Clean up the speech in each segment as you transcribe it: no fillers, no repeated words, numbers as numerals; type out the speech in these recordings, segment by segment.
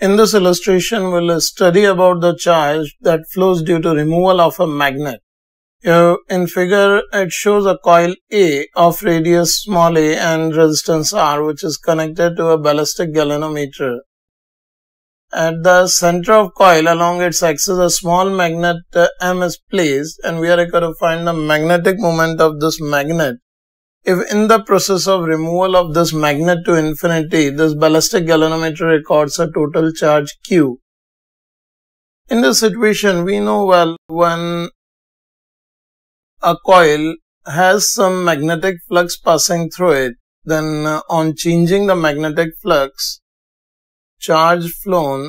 In this illustration, we'll study about the charge that flows due to removal of a magnet. Here in figure, it shows a coil A of radius small a and resistance R, which is connected to a ballistic galvanometer. At the center of coil along its axis, a small magnet M is placed, and we are going to find the magnetic moment of this magnet. If in the process of removal of this magnet to infinity, this ballistic galvanometer records a total charge Q. In this situation, we know well when a coil has some magnetic flux passing through it, then on changing the magnetic flux, charge flown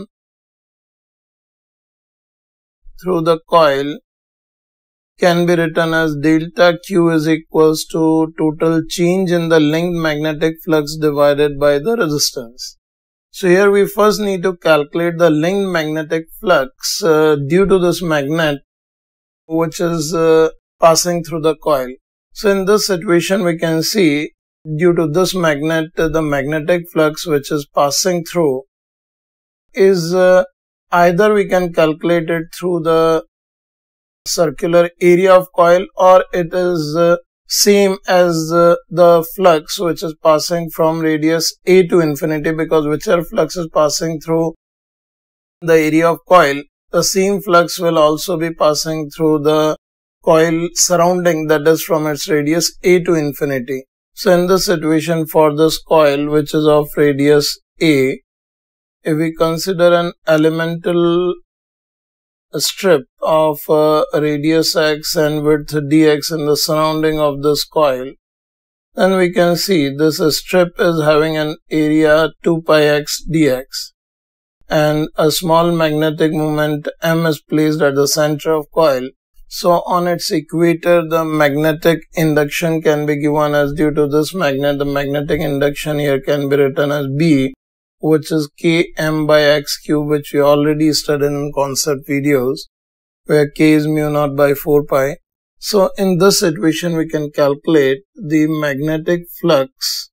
through the coil can be written as delta Q is equals to total change in the linked magnetic flux divided by the resistance. So here we first need to calculate the linked magnetic flux due to this magnet which is passing through the coil. So in this situation we can see due to this magnet, the magnetic flux which is passing through is either we can calculate it through the circular area of coil, or it is same as the flux which is passing from radius A to infinity, because whichever flux is passing through the area of coil, the same flux will also be passing through the coil surrounding, that is from its radius A to infinity. So in this situation, for this coil which is of radius A, if we consider an elemental strip of radius x and width dx in the surrounding of this coil, then we can see this strip is having an area 2 pi x dx, and a small magnetic moment M is placed at the center of coil. So on its equator, the magnetic induction can be given as, due to this magnet, the magnetic induction here can be written as B, which is Km by x cube, which we already studied in concept videos, where K is mu naught by 4 pi. So in this situation, we can calculate the magnetic flux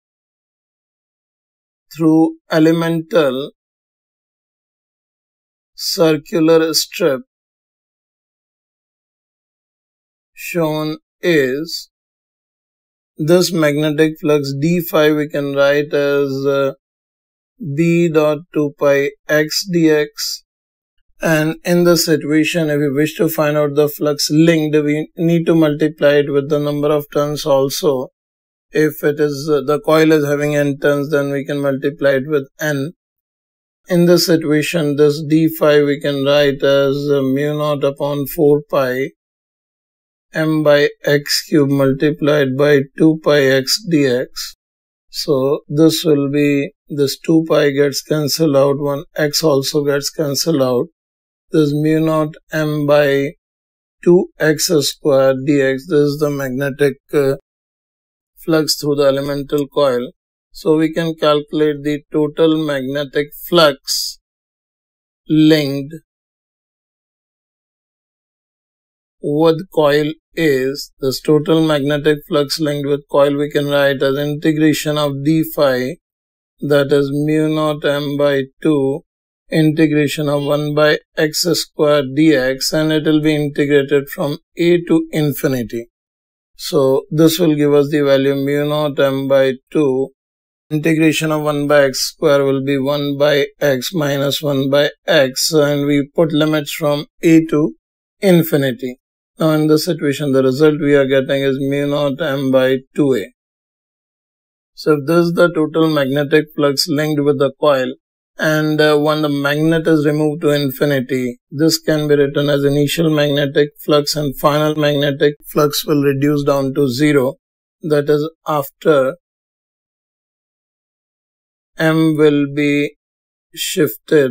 through elemental circular strip shown is this magnetic flux d phi we can write as B dot 2 pi x dx, and in this situation if we wish to find out the flux linked, we need to multiply it with the number of turns also. If it is the coil is having n turns, then we can multiply it with n. In this situation, this d phi we can write as mu naught upon 4 pi m by x cube multiplied by 2 pi x dx. So this will be, this 2 pi gets cancelled out, one x also gets cancelled out. This mu naught m by 2x square dx, this is the magnetic flux through the elemental coil. So we can calculate the total magnetic flux linked with coil is, this total magnetic flux linked with coil we can write as integration of d phi, that is mu naught m by 2 integration of 1 by x square dx, and it will be integrated from a to infinity. So this will give us the value mu naught m by 2 integration of 1 by x square will be 1 by x minus 1 by x, and we put limits from a to infinity. Now in this situation, the result we are getting is mu naught m by 2a. So if this is the total magnetic flux linked with the coil, and when the magnet is removed to infinity, this can be written as initial magnetic flux and final magnetic flux will reduce down to 0. That is, after m will be shifted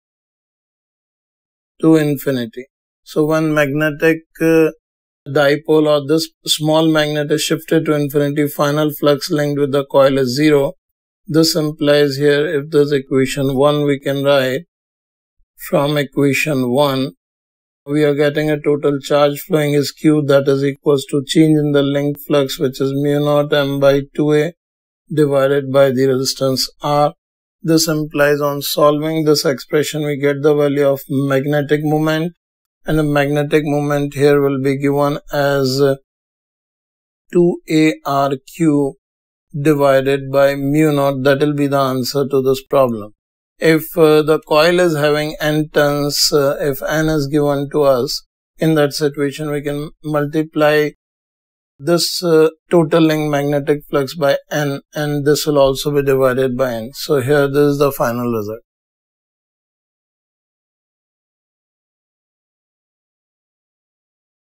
to infinity. So when magnetic dipole or this small magnet is shifted to infinity, final flux linked with the coil is 0. This implies here, if this equation 1 we can write, from equation 1, we are getting a total charge flowing is Q, that is equals to change in the linked flux, which is mu naught m by 2a divided by the resistance R. This implies on solving this expression we get the value of magnetic moment, and the magnetic moment here will be given as 2ARQ divided by mu naught. That will be the answer to this problem. If the coil is having n turns, if n is given to us, in that situation we can multiply this total linked magnetic flux by n, and this will also be divided by n. So here this is the final result.